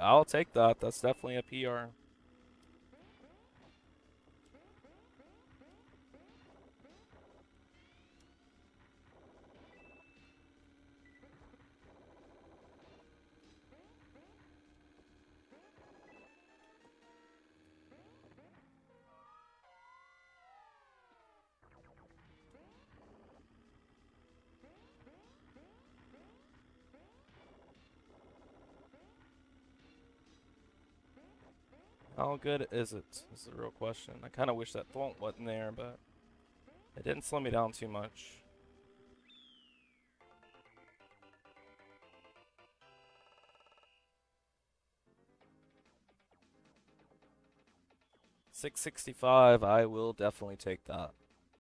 I'll take that. That's definitely a PR. How good is it? Is the real question. I kind of wish that thwomp wasn't there, but it didn't slow me down too much. 665, I will definitely take that.